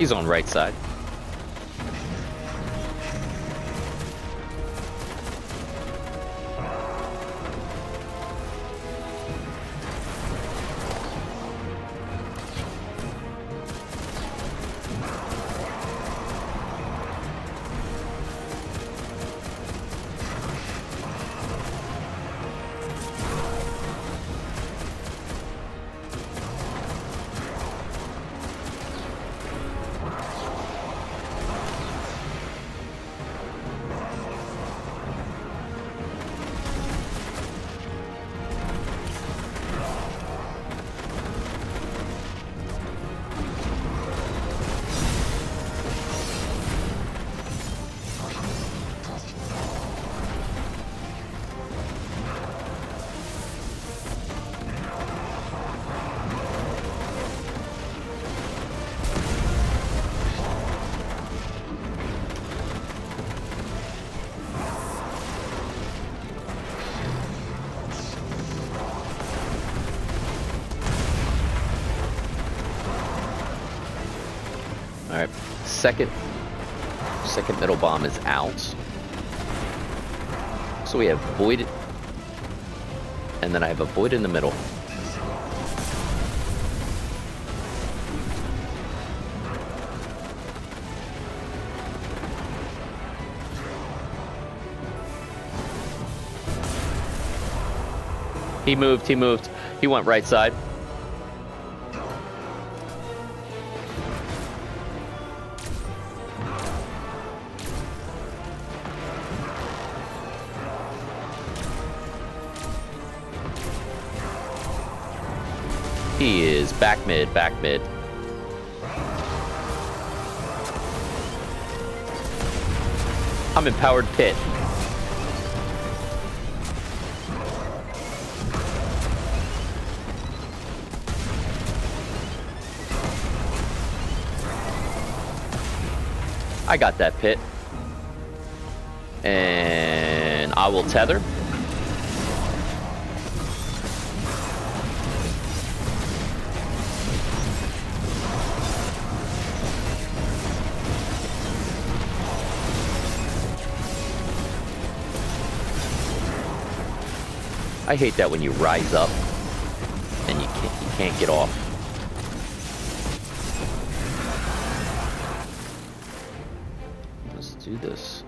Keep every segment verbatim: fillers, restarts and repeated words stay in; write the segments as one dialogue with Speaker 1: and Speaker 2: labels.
Speaker 1: He's on right side. Alright, second second middle bomb is out. So we have Void, and then I have a Void in the middle. He moved, he moved. He went right side. He is back mid, back mid. I'm empowered pit. I got that pit. And I will tether. I hate that when you rise up and you can't, you can't get off. Let's do this.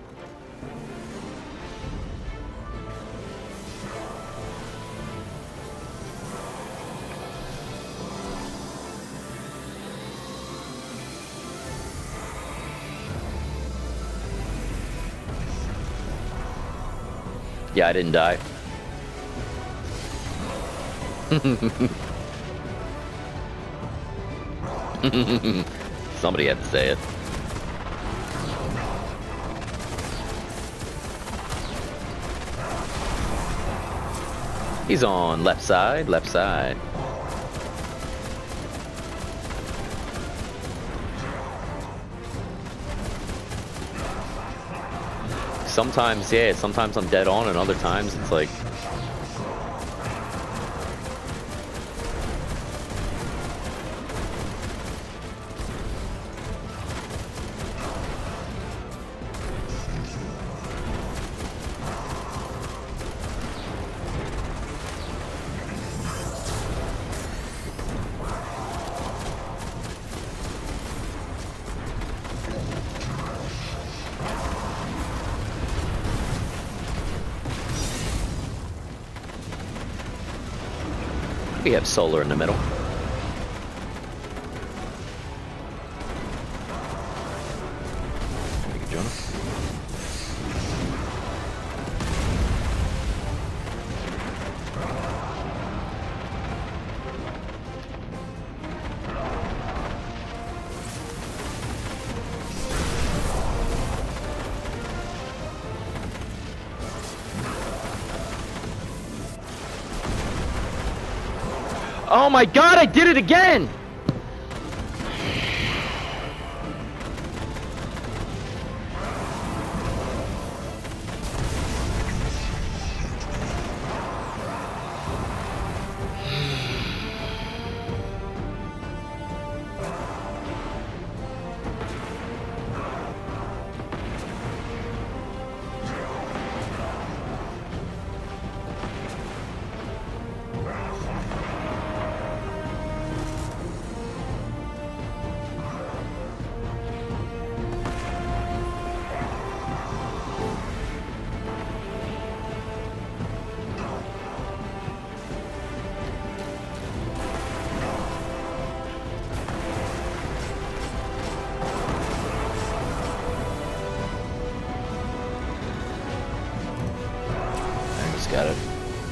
Speaker 1: Yeah, I didn't die. Somebody had to say it. He's on left side, left side. Sometimes, yeah, sometimes I'm dead on, and other times it's like... We have solar in the middle. Thank you, Jonah. Oh my god, I did it again! got it.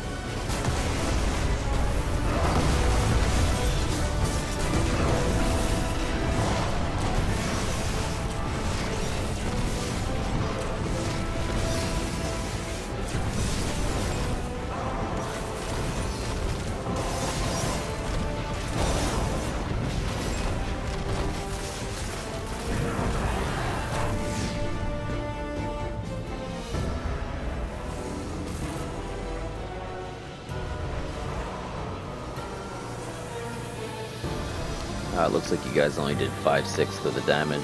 Speaker 1: Uh, it looks like you guys only did five-sixths of the damage.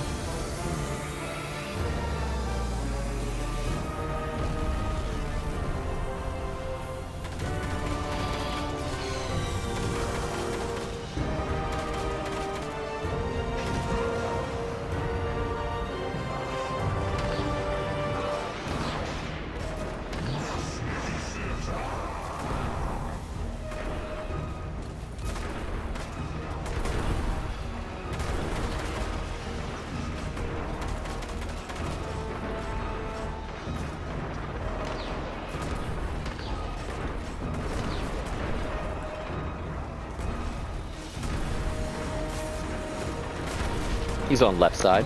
Speaker 1: He's on left side.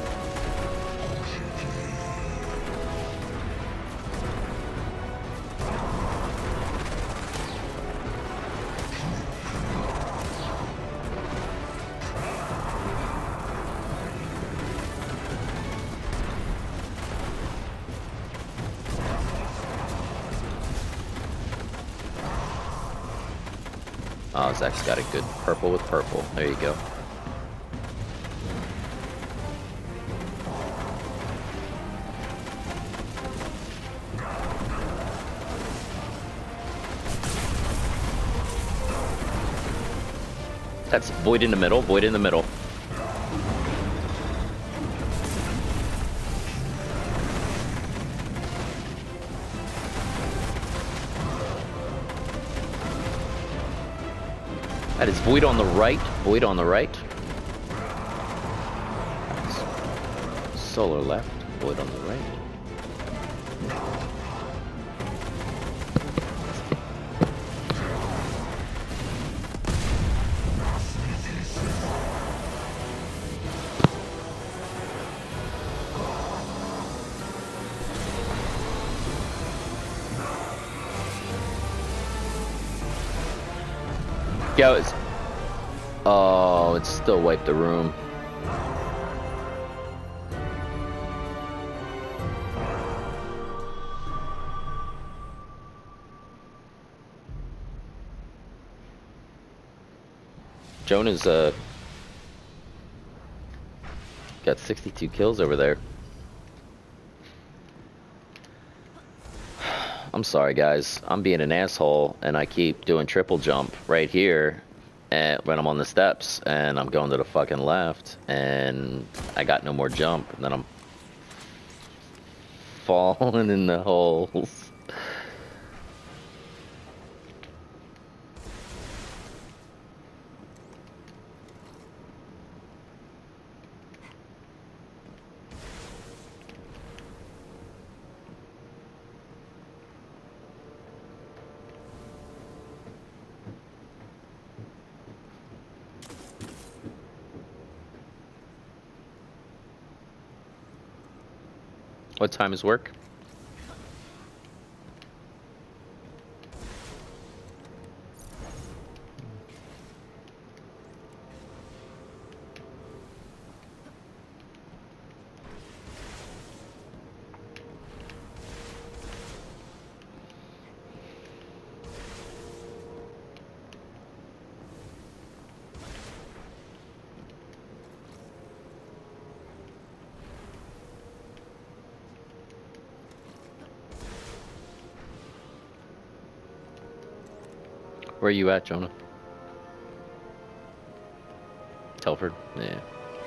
Speaker 1: Oh, Zach's got a good purple with purple. There you go. That's void in the middle, void in the middle. That is void on the right, void on the right. Solar left, void on the right. Yo, it's... Oh, it still wiped the room. Jonah's, uh... got sixty-two kills over there. I'm sorry guys, I'm being an asshole and I keep doing triple jump right here and when I'm on the steps and I'm going to the fucking left and I got no more jump and then I'm falling in the holes. What time is work? Where are you at, Jonah? Telford? Yeah.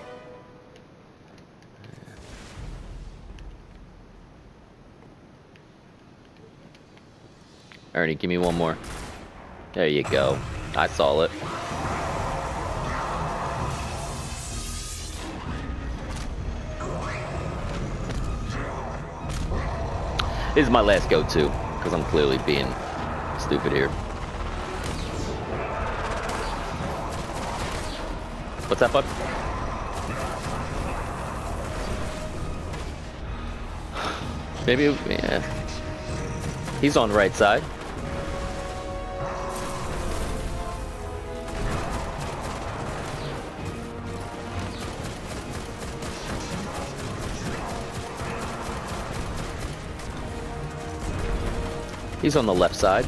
Speaker 1: Ernie, give me one more. There you go. I saw it. This is my last go-to. Because I'm clearly being stupid here. What's that, bud? Maybe, yeah. He's on the right side. He's on the left side.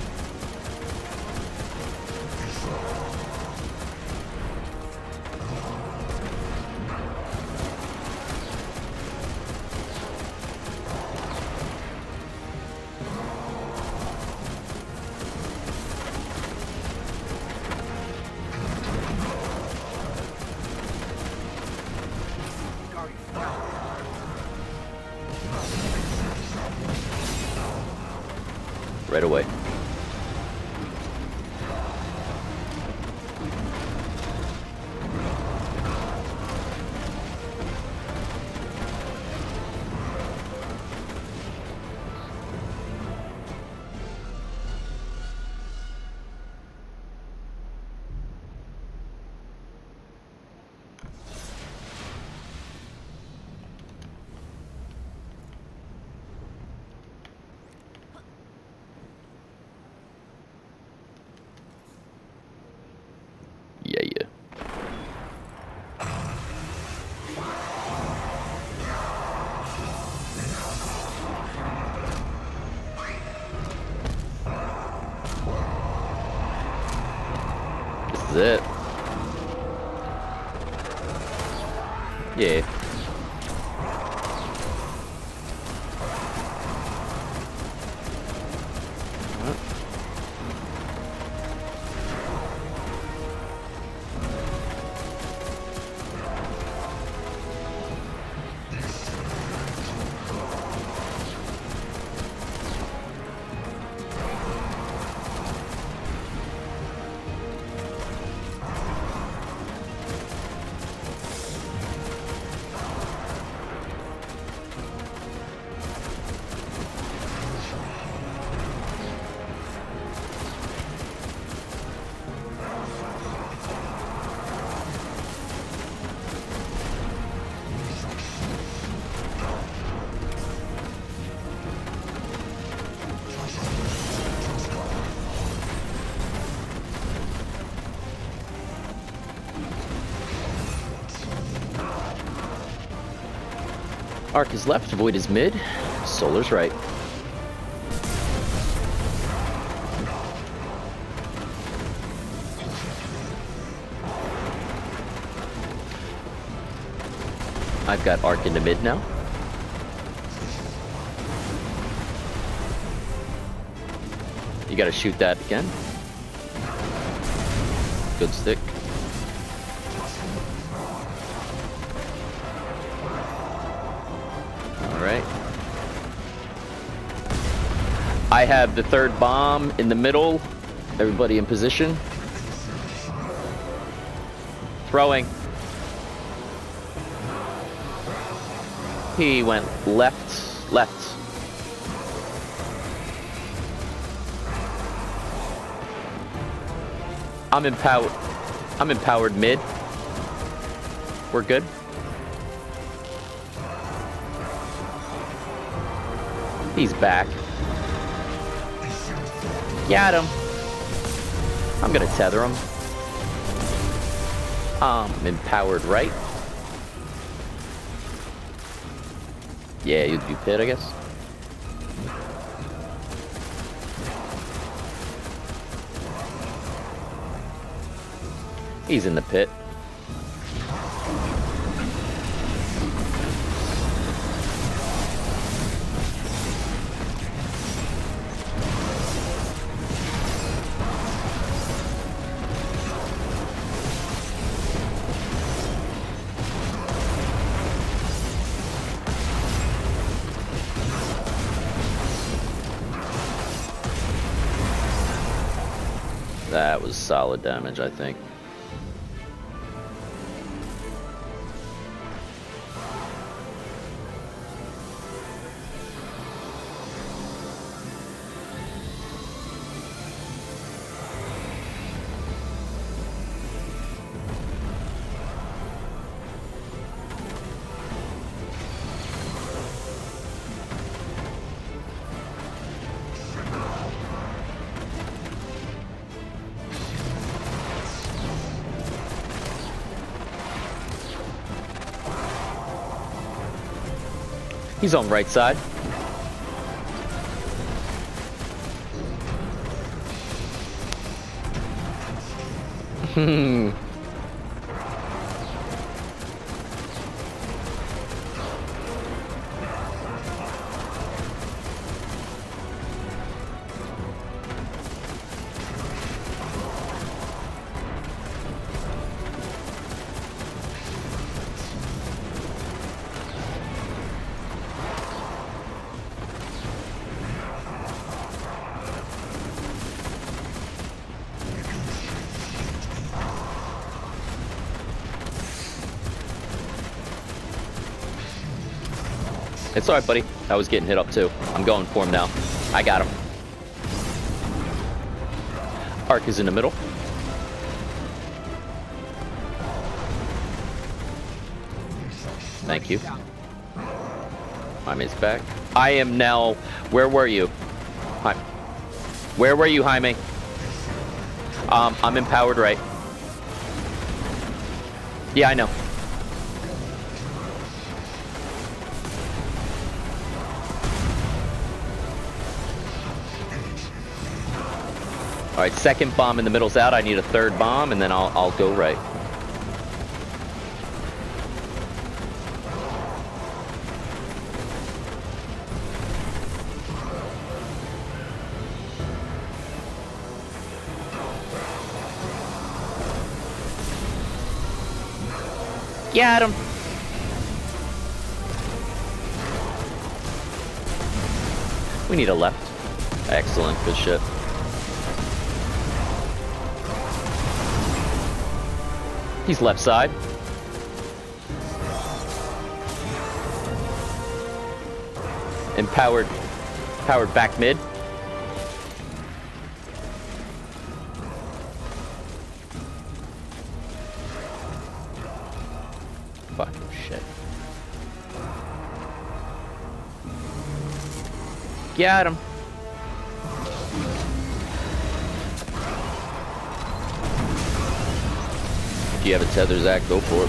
Speaker 1: Right away. Yeah, yeah. This is it. Yeah. Arc is left, Void is mid, Solar's right. I've got Arc into mid now. You gotta shoot that again. Good stick. Alright. I have the third bomb in the middle. Everybody in position. Throwing. He went left, left. I'm empowered. I'm empowered mid. We're good. He's back. Got him. I'm gonna tether him. I'm empowered right. Yeah, you do pit, I guess. He's in the pit. That was solid damage, I think. He's on right side. Hmm. It's alright, buddy. I was getting hit up too. I'm going for him now. I got him. Arc is in the middle. Thank you. Jaime's back. I am now... Where were you? Hi. Where were you, Jaime? Um, I'm empowered right. Yeah, I know. Alright, second bomb in the middle's out. I need a third bomb, and then I'll, I'll go right. Got him! We need a left. Excellent, good shit. He's left side. Empowered. Powered back mid. Fucking shit. Got him. If you have a tether, Zach, go for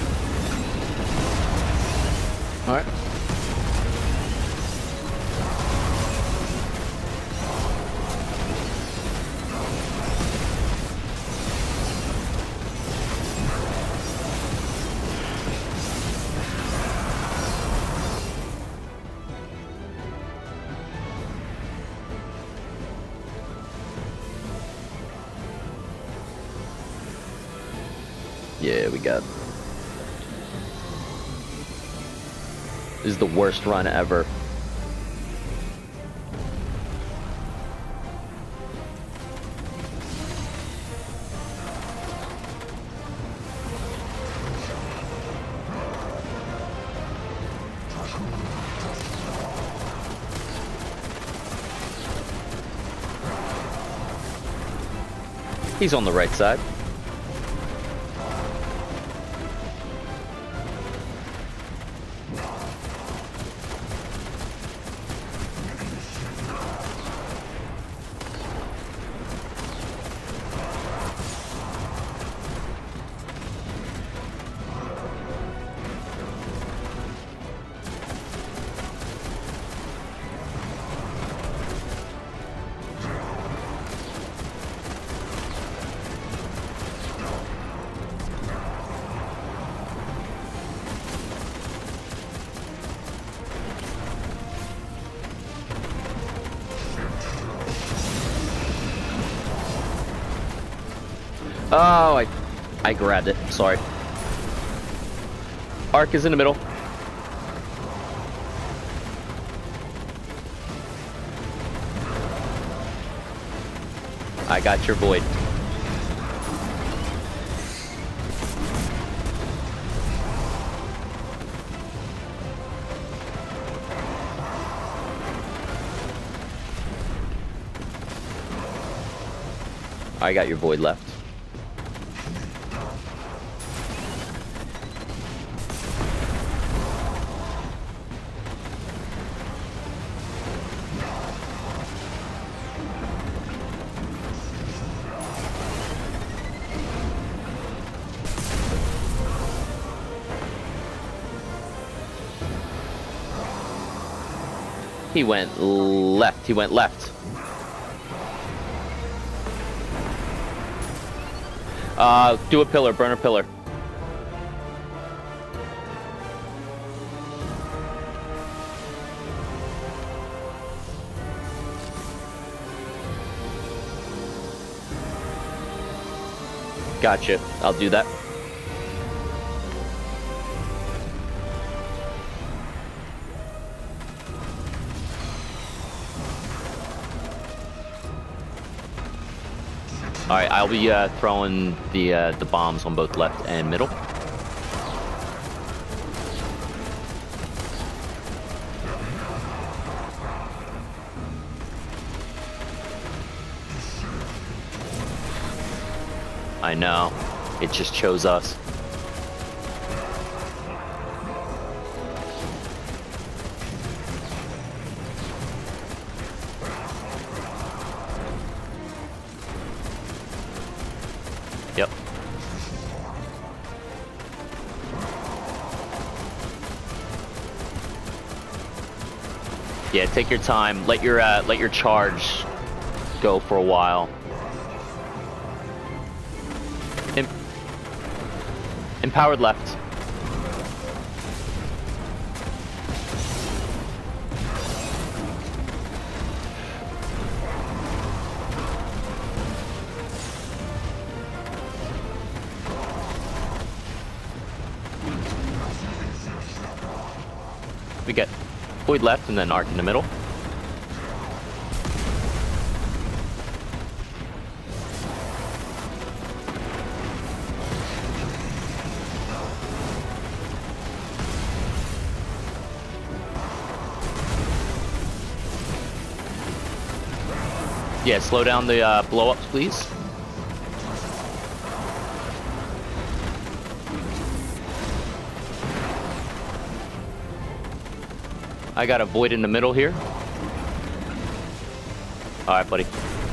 Speaker 1: it. Alright. Yeah, we got... This is the worst run ever. He's on the right side. Oh, I, I grabbed it. Sorry. Arc is in the middle. I got your void. I got your void left. He went left. He went left. Uh, do a pillar. Burn a pillar. Gotcha. I'll do that. All right, I'll be uh, throwing the uh, the bombs on both left and middle. I know. It just chose us. Yep. Yeah, take your time. Let your uh, let your charge go for a while. Em Empowered left. We get Void left and then Arc in the middle. Yeah, slow down the uh, blow-ups, please. I got a Void in the middle here. Alright, buddy.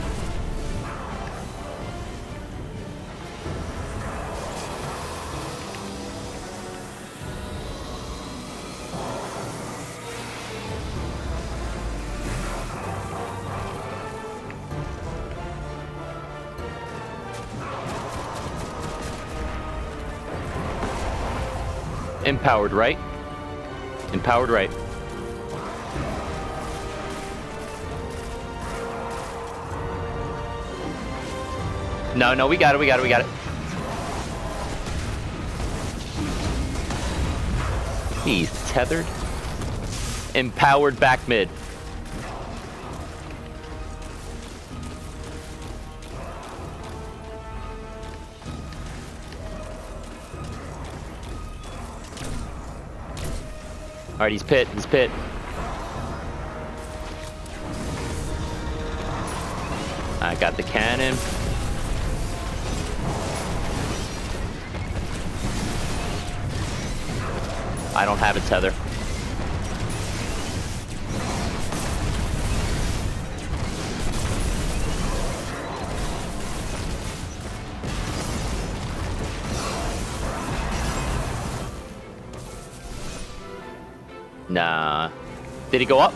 Speaker 1: Empowered right. Empowered right. No, no, we got it, we got it, we got it. He's tethered. Empowered back mid. Alright, he's pit, he's pit. I got the cannon. I don't have a tether. Nah. Did he go up?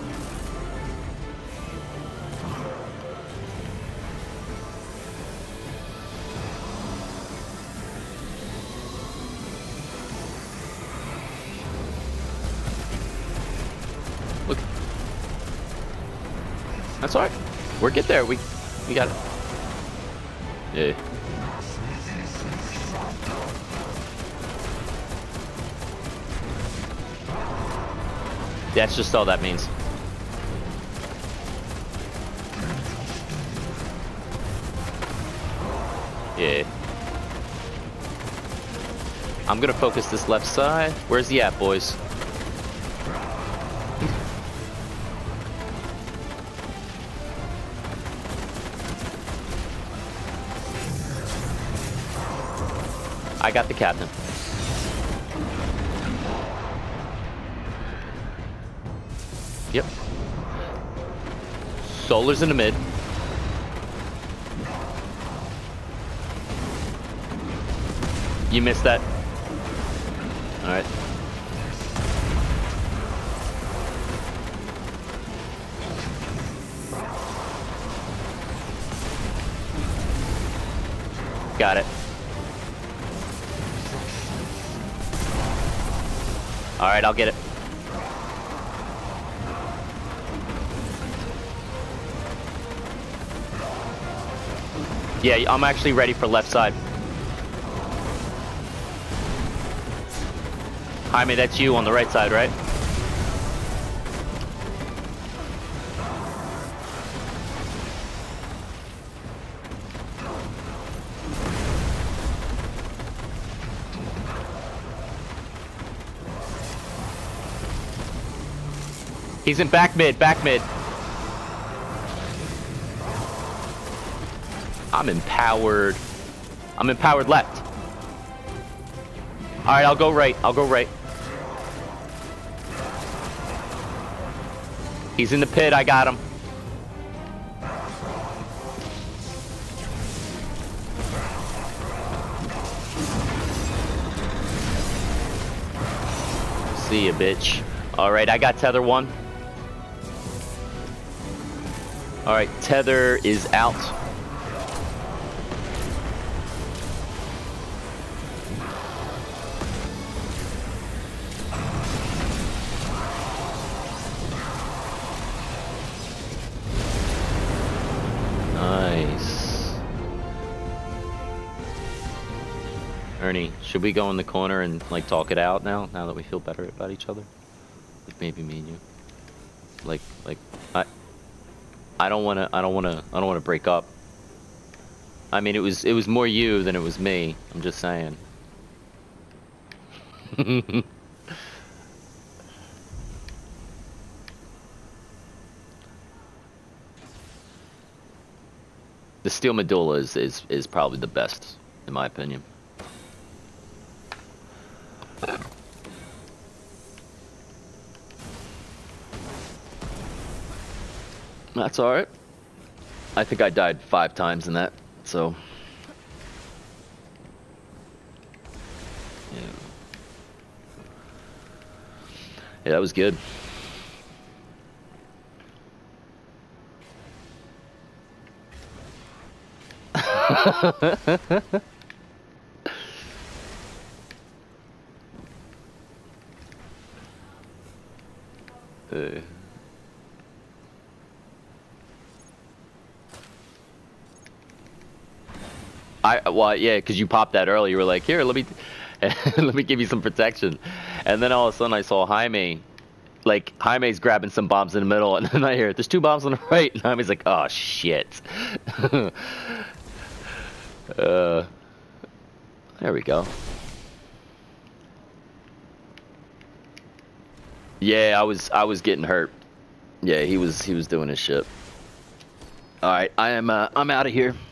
Speaker 1: Look. That's alright. We'll get there. We we got it. Yeah. That's just all that means. Yeah. I'm gonna focus this left side. Where's he at, boys? I got the captain. Yep. Solar's in the mid. You missed that. Alright. got it. Alright, I'll get it. Yeah, I'm actually ready for left side. Jaime, that's you on the right side, right? He's in back mid, back mid. I'm empowered. I'm empowered left. Alright, I'll go right. I'll go right. He's in the pit. I got him. See ya, bitch. Alright, I got tether one. Alright, tether is out. Nice. Ernie, should we go in the corner and like talk it out now? Now that we feel better about each other? Like maybe me and you. Like, like, I... I don't want to. I don't want to. I don't want to break up. I mean, it was. It was more you than it was me. I'm just saying. The steel medulla is, is is probably the best, in my opinion. That's alright. I think I died five times in that, so... Yeah. Yeah, that was good. uh. I, well, yeah, because you popped that early. You were like, here, let me, let me give you some protection. And then all of a sudden I saw Jaime, like, Jaime's grabbing some bombs in the middle, and then I hear, there's two bombs on the right, and Jaime's like, oh, shit. uh, there we go. Yeah, I was, I was getting hurt. Yeah, he was, he was doing his shit. All right, I am, uh, I'm out of here.